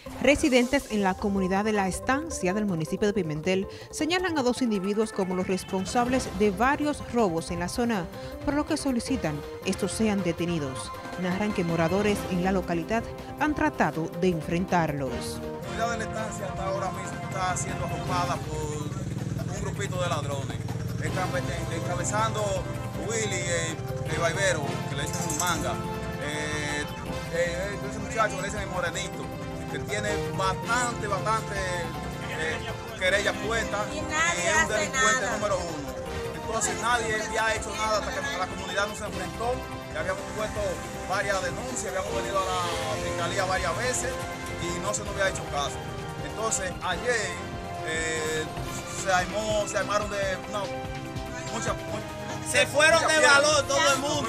Residentes en la comunidad de La Estancia del municipio de Pimentel señalan a dos individuos como los responsables de varios robos en la zona, por lo que solicitan estos sean detenidos. Narran que moradores en la localidad han tratado de enfrentarlos. La comunidad de La Estancia hasta ahora mismo está siendo ocupada por un grupito de ladrones, encabezando Willy, el vaivero, que le dicen manga, ese muchacho que le dicen el morenito, que tiene bastante querellas puestas y es un delincuente número uno. Entonces nadie había hecho nada hasta que la comunidad nos enfrentó, ya habíamos puesto varias denuncias, habíamos venido a la fiscalía varias veces y no se nos había hecho caso. Entonces ayer se armaron de se fueron de valor todo el mundo.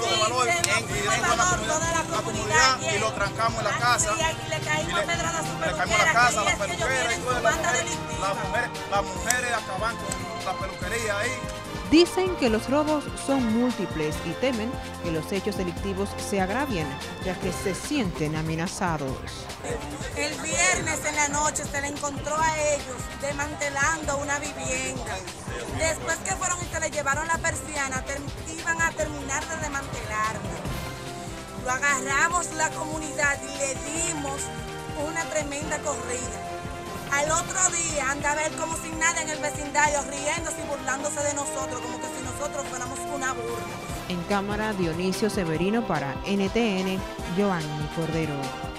La comunidad y lo trancamos en la casa. Y le caímos pedradas a su peluquera. Le caímos a la casa, a la peluquera y todas las mujeres acaban con la peluquería ahí. Dicen que los robos son múltiples y temen que los hechos delictivos se agravien, ya que se sienten amenazados. El viernes en la noche se le encontró a ellos desmantelando una vivienda. Después que fueron y se le llevaron la persiana, iban a terminar de desmantelarla. Lo agarramos la comunidad y le dimos una tremenda corrida. Al otro día andaba él como sin nada en el vecindario, riéndose y burlándose de nosotros, como que si nosotros fuéramos una burla. En cámara, Dionisio Severino para NTN, Joanny Cordero.